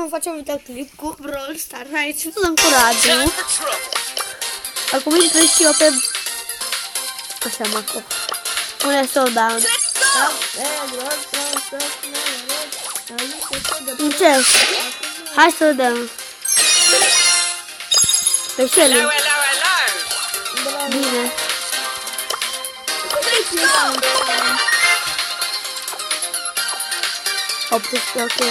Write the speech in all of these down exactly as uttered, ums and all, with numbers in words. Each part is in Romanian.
vom face un videoclip cu Brawl Stars. Aici să dăm curajul. Acum intră și eu pe... Așa, Maco. Pune showdown. Încep. Hai să dăm. Pe Shelly. Bine. optsprezece, ok.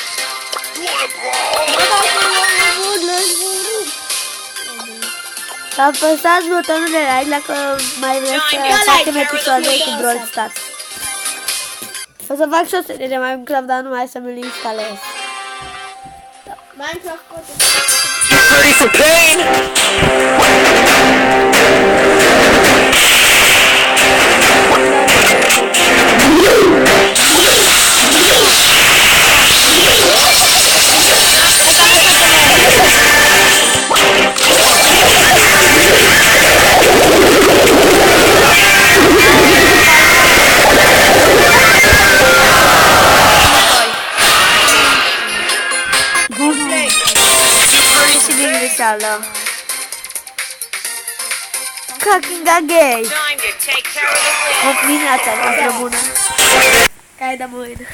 Apăsați butonul de like dacă mai vreți să facem episoade cu Brawl Stars. O să fac și o serie de Minecraft, dar numai să mi-l instalez. Minecraft poate. Ready for pain? Fucking gay. O dimineața noastră bună. Hai de mâine.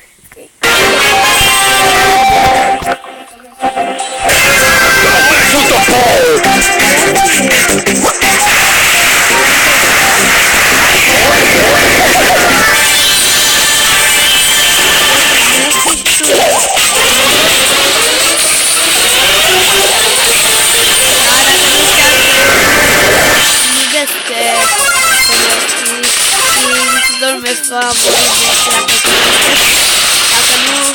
Dormesc la dacă nu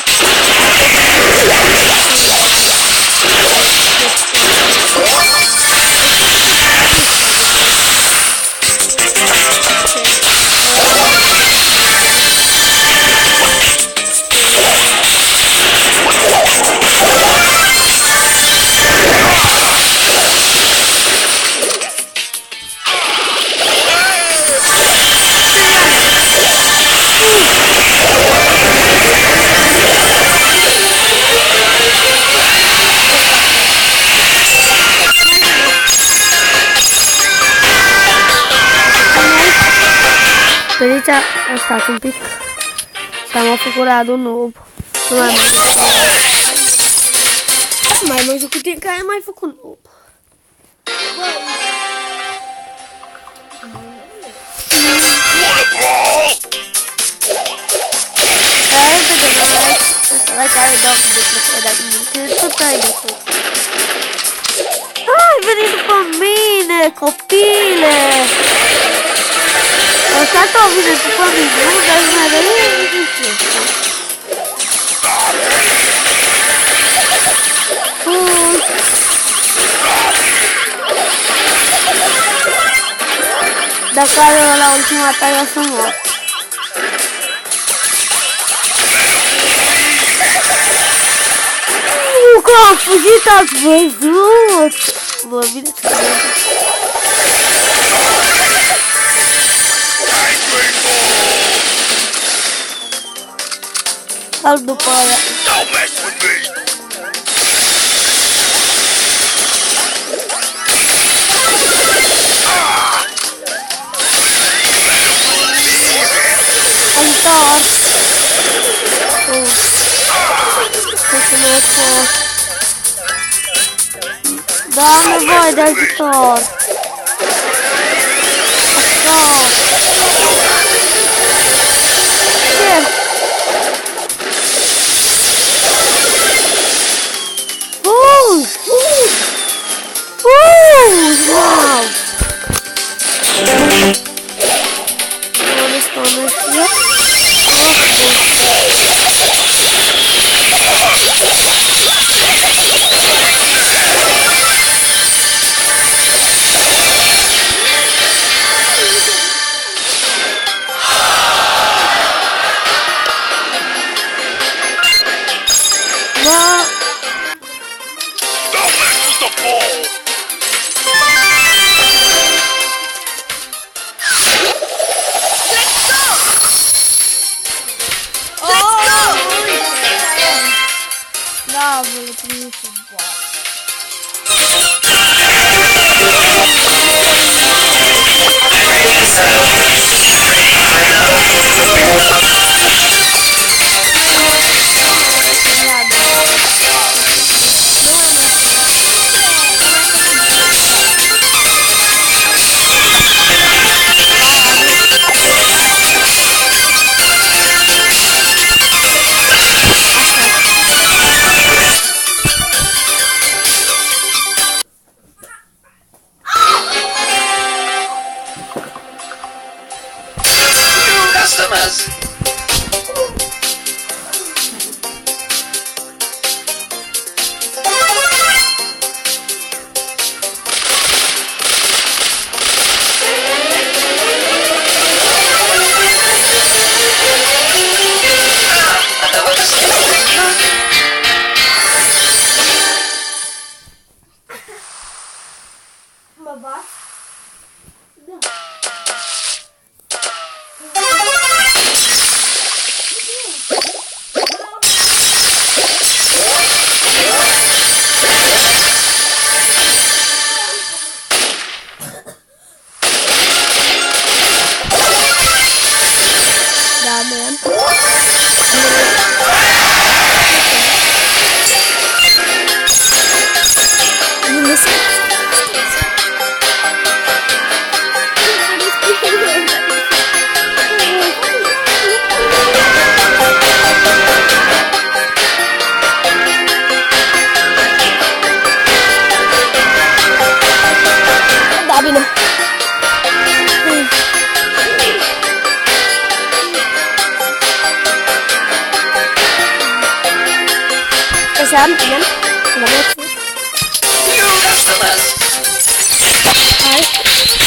Speriți, stați un pic. S-am făcut radul noob. Nu mai mai jucat. Mai mai jucat tine care mai făcut noob. Care de gână, la care dau de plăcă, dar tot ai de tot. Ai venit după mine, copile! O să o vine după mine, nu? Dar nu mai vede nici ăsta. Dacă are la ultima ta, eu să mor. Uuu, că am fugit, ați văzut! Bă, bine să vedem. Al după aia. Ajutor! Da, am nevoie de ajutor! Ajutor! Ce? Wow! Da, Cavolo, finito un po'. Customers. Baba. Dame. Davide. Esempio, la metto. New customers. Vai.